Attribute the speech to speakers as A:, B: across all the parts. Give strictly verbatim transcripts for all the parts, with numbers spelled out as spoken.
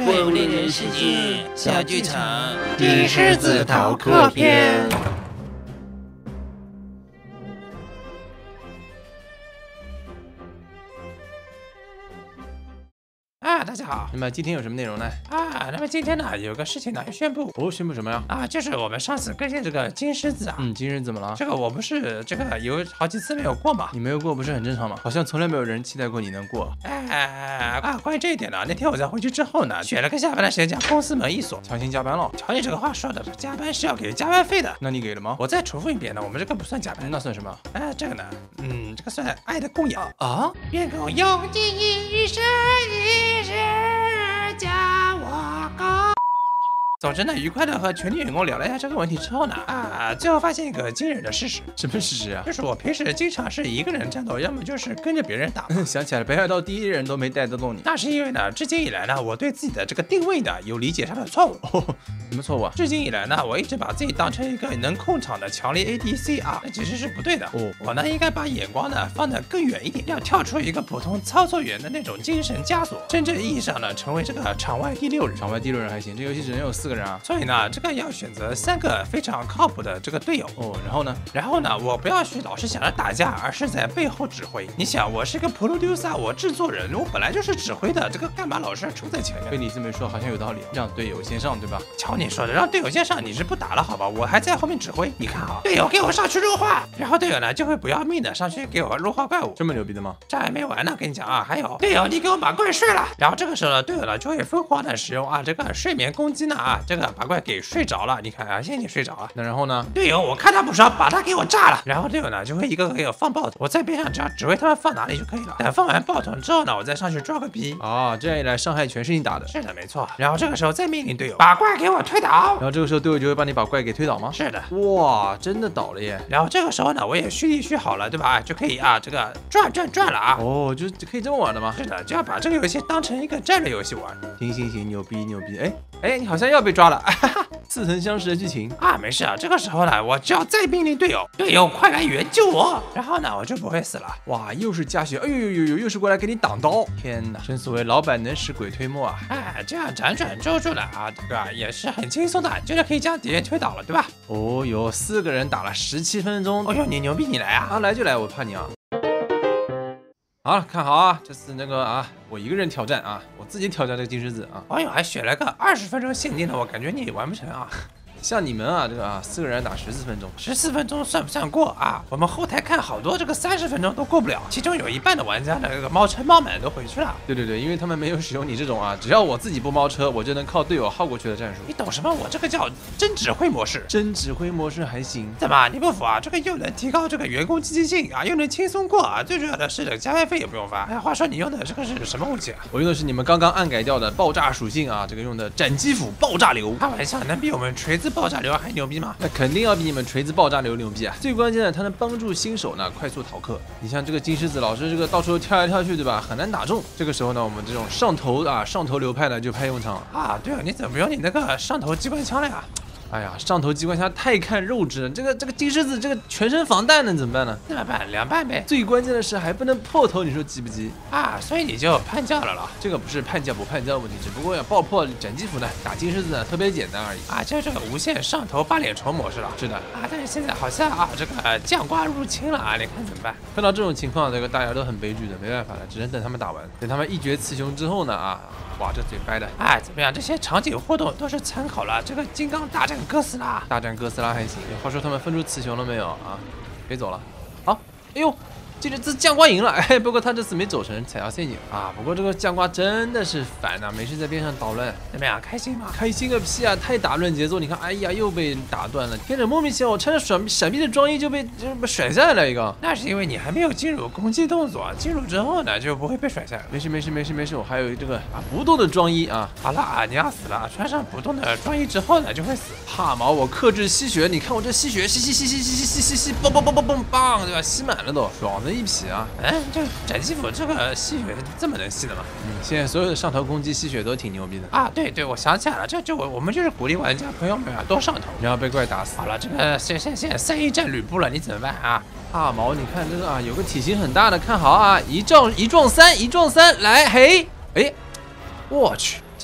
A: 怪物猎人世界小剧场
B: 金狮子逃课篇。
A: 啊，大家好。
B: 那么今天有什么内容呢？
A: 啊，那么今天呢，有个事情呢要宣布。
B: 哦，宣布什么呀？
A: 啊，就是我们上次更新这个金狮子啊。
B: 嗯，金狮子怎么了？
A: 这个我不是这个有好几次没有过嘛？
B: 你没有过不是很正常吗？好像从来没有人期待过你能过。
A: 哎啊，关于这一点呢，那天我在回去之后呢，选了个下班的时间将公司门一锁，
B: 强行加班了。
A: 瞧你这个话说的，加班是要给加班费的。
B: 那你给了吗？
A: 我再重复一遍呢，我们这个不算加班，
B: 那算什么？
A: 哎，这个呢，嗯，这个算爱的供养
B: 啊。
A: 愿共用尽一生一世。加我高。总之呢，愉快的和全体员工聊了一下这个问题之后呢，啊，最后发现一个惊人的事实。
B: 什么事实啊？
A: 就是我平时经常是一个人战斗，要么就是跟着别人打。
B: 想起来了，北海道第一人都没带得动你。
A: 那是因为呢，至今以来呢，我对自己的这个定位呢有理解上的错误。
B: 哦，什么错误啊？
A: 至今以来呢，我一直把自己当成一个能控场的强力 A D C 啊，那其实是不对的。
B: 哦，
A: 我呢应该把眼光呢放得更远一点，要跳出一个普通操作员的那种精神枷锁，真正意义上呢成为这个场外第六人。
B: 场外第六人还行，这游戏只能有四个人啊，
A: 所以呢。这个要选择三个非常靠谱的这个队友
B: 哦，然后呢？
A: 然后呢，我不要去老是想着打架，而是在背后指挥。你想，我是个 producer， 我制作人，我本来就是指挥的，这个干嘛老是冲在前面？
B: 被你这么说，好像有道理，让队友先上，对吧？
A: 瞧你说的，让队友先上，你是不打了好吧？我还在后面指挥。你看啊，队友给我上去弱化，然后队友呢就会不要命的上去给我弱化怪物。
B: 这么牛逼的吗？
A: 这还没完呢，跟你讲啊，还有队友你给我把怪睡了，然后这个时候呢，队友呢就会疯狂的使用啊这个睡眠攻击呢啊，这个把怪给睡着了，你看。啊，谢谢你睡着了。
B: 那然后呢？
A: 队友，我看他不爽，把他给我炸了。然后队友呢就会一个个给我放爆筒，我在边上只要指挥他们放哪里就可以了。等放完爆筒之后呢，我再上去抓个逼。
B: 啊，这样一来伤害全是你打的。
A: 是的，没错。然后这个时候再命令队友把怪给我推倒。
B: 然后这个时候队友就会帮你把怪给推倒吗？
A: 是的。
B: 哇，真的倒了耶。
A: 然后这个时候呢，我也蓄力蓄好了，对吧？就可以啊，这个转转转了啊。
B: 哦，就可以这么玩的吗？
A: 是的，就要把这个游戏当成一个战略游戏玩。
B: 行行行，牛逼牛逼。哎哎，你好像要被抓了。似曾相识的剧情
A: 啊，没事啊，这个时候呢，我只要再命令队友，队友快来援救我，然后呢，我就不会死了。
B: 哇，又是加血，哎呦呦呦呦，又是过来给你挡刀，天哪！正所谓老板能使鬼推磨啊。
A: 哎，这样辗转周周的啊，这个也是很轻松的，就是可以将敌人推倒了，对吧？
B: 哦哟，四个人打了十七分钟，
A: 哦呦，你牛逼，你来啊！
B: 啊，来就来，我怕你啊。好了，看好啊，这次那个啊，我一个人挑战啊，我自己挑战这个金狮子啊。
A: 哎呦，还选了个二十分钟限定的，我感觉你完不成啊。
B: 像你们啊，这个啊，四个人打十四分钟，
A: 十四分钟算不算过啊？我们后台看好多这个三十分钟都过不了，其中有一半的玩家的这个猫车猫满都回去了。
B: 对对对，因为他们没有使用你这种啊，只要我自己不猫车，我就能靠队友耗过去的战术。
A: 你懂什么？我这个叫真指挥模式。
B: 真指挥模式还行？
A: 怎么你不服啊？这个又能提高这个员工积极性啊，又能轻松过啊，最重要的是这个加班费也不用发。哎，话说你用的这个是什么武器啊？
B: 我用的是你们刚刚暗改掉的爆炸属性啊，这个用的斩击斧爆炸流。
A: 开玩笑，能比我们锤子爆炸流还牛逼？
B: 那肯定要比你们锤子爆炸流牛逼啊！最关键的，它能帮助新手呢快速逃课。你像这个金狮子老师，这个到处跳来跳去，对吧？很难打中。这个时候呢，我们这种上头啊上头流派呢就派用场了
A: 啊！对啊，你怎么不用你那个上头机关枪了呀？
B: 哎呀，上头机关枪太看肉质了，这个这个金狮子这个全身防弹能怎么办呢？
A: 怎么办？凉拌呗。
B: 最关键的是还不能破头，你说急不急
A: 啊？所以你就叛教了了。
B: 这个不是叛教不叛教的问题，只不过要爆破斩击斧呢，打金狮子呢特别简单而已
A: 啊，就是这个无限上头八脸虫模式了。
B: 是的
A: 啊，但是现在好像啊这个酱瓜入侵了啊，你看怎么办？
B: 看到这种情况，这个大家都很悲剧的，没办法了，只能等他们打完，等他们一决雌雄之后呢啊。哇，这嘴掰的！
A: 哎，怎么样？这些场景互动都是参考了这个《金刚大战哥斯拉》。
B: 大战哥斯拉还行。话说他们分出雌雄了没有啊？别走了。好，哎呦，这这酱瓜赢了。哎，不过他这次没走成踩到陷阱啊。不过这个酱瓜真的是烦呐、啊，没事在边上捣乱。
A: 怎么样？开心吗？
B: 开心个屁啊！太打乱节奏。你看，哎呀，又被打断了。天哪，莫名其妙，我穿着闪闪避的装衣就被就被甩下来了一个。
A: 那是因为你还没有进入攻击动作，进入之后呢就不会被甩下来。
B: 没事没事没事没事，我还有这个啊不动的装衣啊。
A: 好了啊，你要死了，穿上不动的装衣之后呢就会死。
B: 怕毛，我克制吸血，你看我这吸血吸吸吸吸吸吸吸吸吸，嘣嘣嘣嘣嘣棒，对吧？吸满了都，爽的一匹啊！
A: 哎，这斩击斧这个吸血这么能吸的吗？
B: 嗯，现在所有的上头攻击吸血都挺牛逼的
A: 啊！对对，我想起来了，这就我我们就是鼓励玩家朋友们啊多上头，
B: 然后被怪打死。
A: 好了，这个现现现在三一战吕布了，你怎么办啊？
B: 大毛，你看这个啊，有个体型很大的，看好啊，一撞一撞三，一撞三，来，嘿，哎，我去。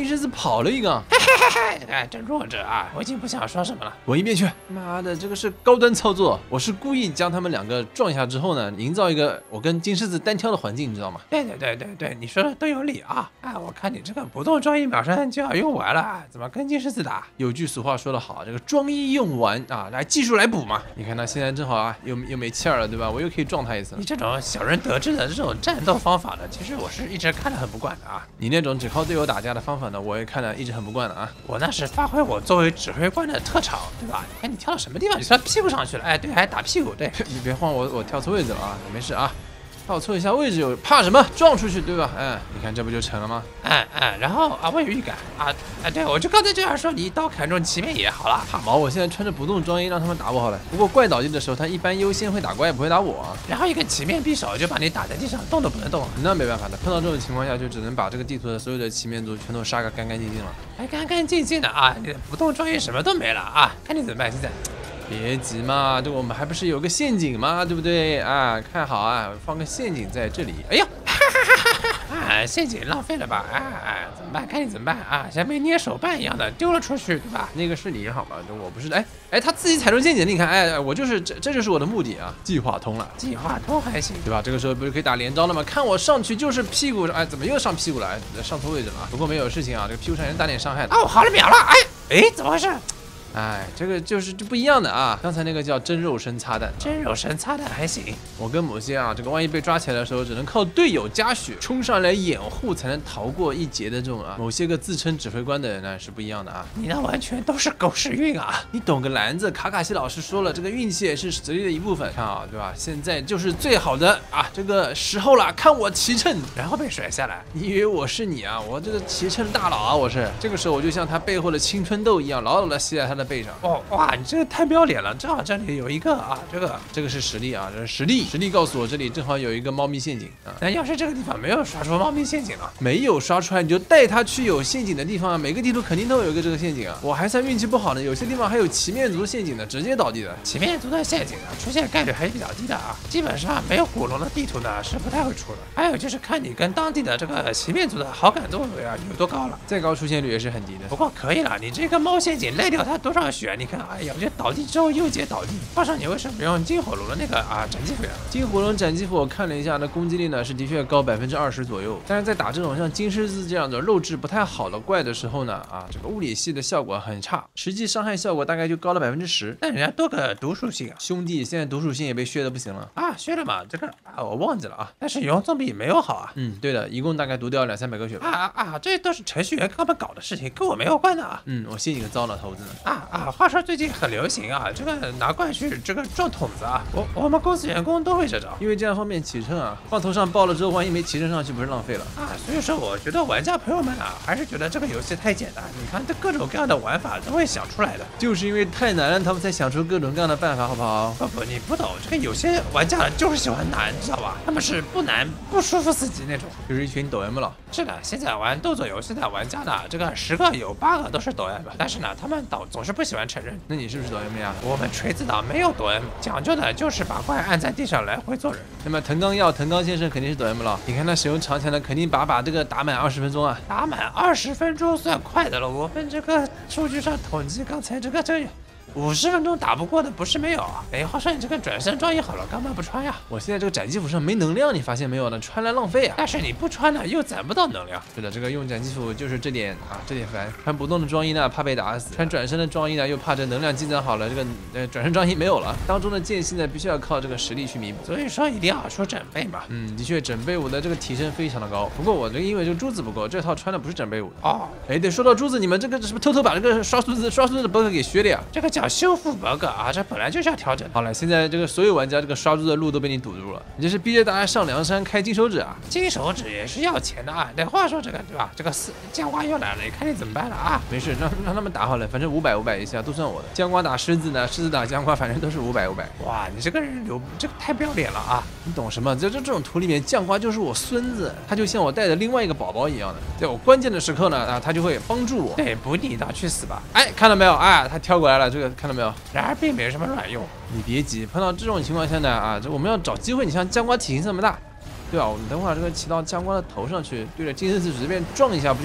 B: 金狮子跑了一个。
A: 哎，这弱者啊，我已经不想说什么了。
B: 滚一边去！妈的，这个是高端操作，我是故意将他们两个撞一下之后呢，营造一个我跟金狮子单挑的环境，你知道吗？
A: 对对对对对，你说的都有理啊！啊，我看你这个不动装一马上就要用完了，怎么跟金狮子打？
B: 有句俗话说得好，这个装一用完啊，来技术来补嘛。你看他现在正好啊，又又没气儿了，对吧？我又可以撞他一次了。
A: 你这种小人得志的这种战斗方法呢，其实我是一直看得很不惯的啊。
B: 你那种只靠队友打架的方法呢，我也看得一直很不惯的啊。
A: 我那是发挥我作为指挥官的特长，对吧？你看你跳到什么地方，你跳屁股上去了，哎，对，还打屁股，对。
B: 你别晃我，我跳错位置了啊！没事啊。跳错一下位置有怕什么？撞出去对吧？哎，你看这不就成了吗？
A: 哎哎，然后啊，我有预感啊，哎，对我就刚才就要说，你一刀砍中旗面也好了。
B: 怕毛！我现在穿着不动装衣让他们打我好了。不过怪倒地的时候，他一般优先会打怪，不会打我啊。
A: 然后一个旗面匕首就把你打在地上，动都不能动。
B: 那没办法的，碰到这种情况下就只能把这个地图的所有的旗面族全都杀个干干净净了。
A: 还干干净净的啊！你的不动装衣什么都没了啊！看你怎么办现在。
B: 别急嘛，这我们还不是有个陷阱吗？对不对啊？看好啊，放个陷阱在这里。哎呀，
A: 啊，陷阱浪费了吧？啊啊，怎么办？看你怎么办啊！像被捏手办一样的丢了出去，对吧？
B: 那个是你好吧？我不是。哎哎，他自己踩中陷阱，你看，哎，我就是这，这就是我的目的啊！计划通了，
A: 计划通还行，
B: 对吧？这个时候不是可以打连招了吗？看我上去就是屁股，哎，怎么又上屁股了？哎，上错位置了啊！不过没有事情啊，这个屁股上人打点伤害的。
A: 哦，好了秒了，哎哎，怎么回事？
B: 哎，这个就是就不一样的啊！刚才那个叫真肉身擦弹，
A: 真肉身擦弹还行。
B: 我跟某些啊，这个万一被抓起来的时候，只能靠队友加血冲上来掩护，才能逃过一劫的这种啊，某些个自称指挥官的人呢是不一样的啊！
A: 你那完全都是狗屎运啊！
B: 你懂个篮子！卡卡西老师说了，这个运气也是实力的一部分。看啊，对吧？现在就是最好的啊这个时候了，看我骑乘，
A: 然后被甩下来。
B: 你以为我是你啊？我这个骑乘大佬啊！我是这个时候我就像他背后的青春痘一样，牢牢的吸在他的背上。
A: 哦哇，你这个太不要脸了！正好这里有一个啊，这个
B: 这个是实力啊，这是实力，实力告诉我这里正好有一个猫咪陷阱啊。
A: 那要是这个地方没有刷出猫咪陷阱了，
B: 没有刷出来，你就带他去有陷阱的地方啊。每个地图肯定都有一个这个陷阱啊。我还算运气不好呢，有些地方还有旗面族陷阱的，直接倒地的。
A: 旗面族的陷阱呢，出现概率还是比较低的啊。基本上没有古龙的地图呢是不太会出的。还有就是看你跟当地的这个旗面族的好感度啊有多高了，
B: 再高出现率也是很低的。
A: 不过可以了，你这个猫陷阱赖掉它多少血？你看，哎呀，我觉得倒地之后右节倒地，话说你为什么不用金火龙的那个啊斩击斧呀？
B: 金火龙斩击斧我看了一下，那攻击力呢是的确高百分之二十左右，但是在打这种像金狮子这样的肉质不太好的怪的时候呢，啊，这个物理系的效果很差，实际伤害效果大概就高了百分之十。
A: 但人家多个毒属性啊，
B: 兄弟，现在毒属性也被削的不行了
A: 啊，削了嘛？这个啊我忘记了啊，但是用总比没有好啊。
B: 嗯，对的，一共大概毒掉两三百个血吧。
A: 啊啊，这都是程序员他们搞的事情，跟我没有关的啊。
B: 嗯，我信你个糟老头子呢。
A: 啊啊，话说最近很流行啊，这个拿怪去这个撞筒子啊，我我们公司员工都会这招，
B: 因为这样方便骑乘啊。放头上爆了之后，万一没骑乘上去，不是浪费了
A: 啊？所以说，我觉得玩家朋友们啊，还是觉得这个游戏太简单。你看，这各种各样的玩法都会想出来的，
B: 就是因为太难了，他们才想出各种各样的办法，好不好？
A: 不不，你不懂，这个有些玩家就是喜欢难，知道吧？他们是不难不舒服自己那种，
B: 就是一群抖 M 了。
A: 是的，现在玩动作游戏的玩家呢，这个十个有八个都是抖 M，但是呢，他们倒总是不喜欢承认。
B: 那你是不是抖 M 呀？
A: 我们锤子党没有抖 M， 讲究的就是把怪按在地上来回做人。
B: 那么藤冈耀、藤冈先生肯定是抖 M 了。你看他使用长枪的，肯定把把这个打满二十分钟啊！
A: 打满二十分钟算快的了。我们这个数据上统计，刚才这个这个。五十分钟打不过的不是没有啊！哎，话说你这个转身装衣好了，干嘛不穿呀？
B: 我现在这个斩击斧上没能量，你发现没有呢？穿来浪费啊！
A: 但是你不穿呢，又攒不到能量。
B: 是的，这个用斩击斧就是这点啊，这点烦。穿不动的装衣呢，怕被打死；穿转身的装衣呢，又怕这能量积攒好了，这个呃转身装衣没有了。当中的间隙呢，必须要靠这个实力去弥补。
A: 所以说一定要说整备嘛。
B: 嗯，的确，整备武的这个提升非常的高。不过我这个因为这个珠子不够，这套穿的不是整备武的。
A: 哦，
B: 哎，对，说到珠子，你们这个是不是偷偷把这个刷数字刷数字的 bug 给削了呀？
A: 这个叫修复 bug。啊，这本来就是要调整。
B: 好了，现在这个所有玩家这个刷猪的路都被你堵住了，你这是逼着大家上梁山开金手指啊！
A: 金手指也是要钱的啊。对，话说这个对吧？这个四酱瓜又来了，你看你怎么办了啊？
B: 没事，让让他们打好了，反正五百五百一下都算我的。酱瓜打狮子呢，狮子打酱瓜，反正都是五百五百。
A: 哇，你这个人有这个太不要脸了啊！
B: 你懂什么？在这这种图里面，酱瓜就是我孙子，他就像我带的另外一个宝宝一样的，在我关键的时刻呢啊，他就会帮助我。
A: 对，不你倒去死吧！
B: 哎，看到没有？哎，他跳过来了，这个看到没有？
A: 然而并没有什么卵用。
B: 你别急，碰到这种情况下呢啊，这我们要找机会。你像酱瓜体型这么大，对吧？我们等会儿这个骑到酱瓜的头上去，对着金狮子随便撞一下，不就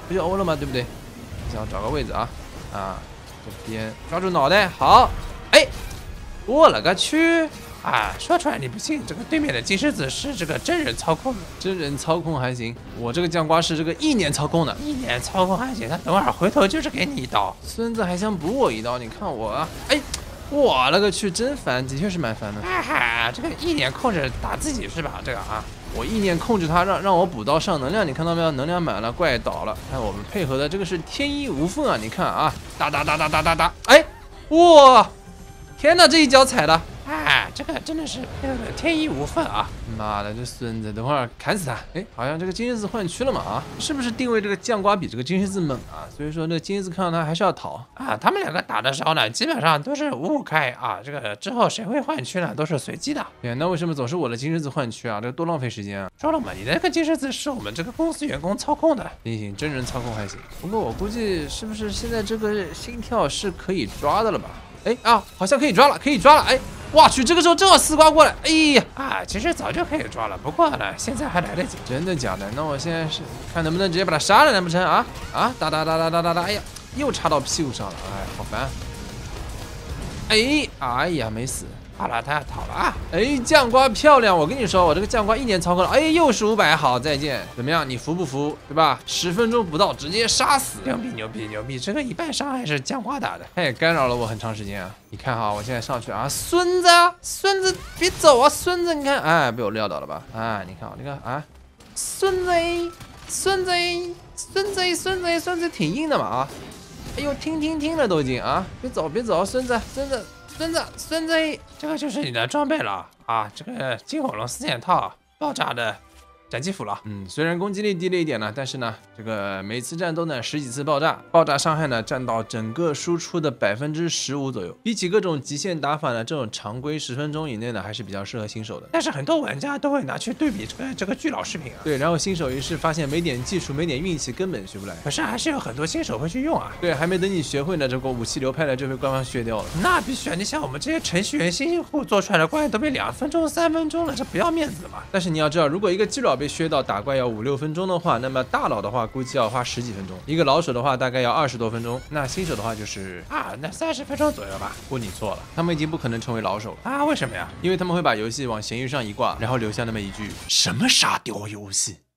B: 不就欧了吗？对不对？想找个位置啊啊，这边抓住脑袋，好，哎，我勒个去！
A: 啊，说出来你不信，这个对面的金狮子是这个真人操控的，
B: 真人操控还行，我这个酱瓜是这个意念操控的，
A: 意念操控还行，他等会儿回头就是给你一刀。
B: 孙子还想补我一刀，你看我啊，哎，我勒个去，真烦，的确是蛮烦的。
A: 哈哈，这个意念控制打自己是吧？这个啊，
B: 我意念控制它，让让我补刀上能量，你看到没有？能量满了，怪倒了。看我们配合的这个是天衣无缝啊，你看啊，哒哒哒哒哒哒哒，哎，哇，天哪，这一脚踩的！
A: 啊，这个真的是配合的天衣无缝啊！
B: 妈的，这孙子，等会儿砍死他！哎，好像这个金狮子换区了嘛啊？是不是定位这个酱瓜比这个金狮子猛啊？所以说那个金狮子看到他还是要逃
A: 啊。他们两个打的时候呢，基本上都是五五开啊。这个之后谁会换区呢？都是随机的。
B: 对，那为什么总是我的金狮子换区啊？这个多浪费时间啊！
A: 说了嘛，你的那个金狮子是我们这个公司员工操控的。
B: 行行，真人操控还行。不过我估计是不是现在这个心跳是可以抓的了吧？哎啊，好像可以抓了，可以抓了！哎。哇去，这个时候正好丝瓜过来，哎呀
A: 啊，其实早就可以抓了，不过呢，现在还来得及。
B: 真的假的？那我现在是看能不能直接把他杀了，难不成啊啊？哒哒哒哒哒哒哒，哎呀，又插到屁股上了，哎，好烦。哎，哎呀，没死。
A: 好了，他要逃了啊！
B: 哎，酱瓜漂亮，我跟你说，我这个酱瓜一年操控了，哎，又是五百，好，再见。怎么样，你服不服？对吧？十分钟不到，直接杀死，
A: 牛逼牛逼牛逼！这个一半伤害是酱瓜打的，
B: 哎，干扰了我很长时间啊。你看哈，我现在上去啊，孙子，孙子别走啊，孙子，你看，哎，被我撂倒了吧？哎，你看我这个啊，孙子，孙子，孙子，孙子，孙子挺硬的嘛啊！哎呦，听听听了都已经啊，别走别走，孙子，孙子。孙子，孙子，
A: 这个就是你的装备了啊！这个金火龙四件套爆炸的斩击斧了。
B: 嗯，虽然攻击力低了一点呢，但是呢，这个每次战斗呢十几次爆炸，爆炸伤害呢占到整个输出的百分之十五左右。比起各种极限打法呢，这种常规十分钟以内呢还是比较适合新手的。
A: 但是很多玩家都会拿去对比这个这个巨老视频啊。
B: 对，然后新手一试发现没点技术，没点运气，根本学不来。
A: 可是还是有很多新手会去用啊。
B: 对，还没等你学会呢，这个武器流派呢就被官方削掉了。
A: 那必须啊！你想我们这些程序员辛辛苦苦做出来的怪都被两分钟、三分钟了，这不要面子的嘛。
B: 但是你要知道，如果一个巨老被削到打怪要五六分钟的话，那么大佬的话估计要花十几分钟，一个老手的话大概要二十多分钟，那新手的话就是
A: 啊，那三十分钟左右吧。
B: 不，你错了，他们已经不可能成为老手了
A: 啊？为什么呀？
B: 因为他们会把游戏往闲鱼上一挂，然后留下那么一句：什么沙雕游戏。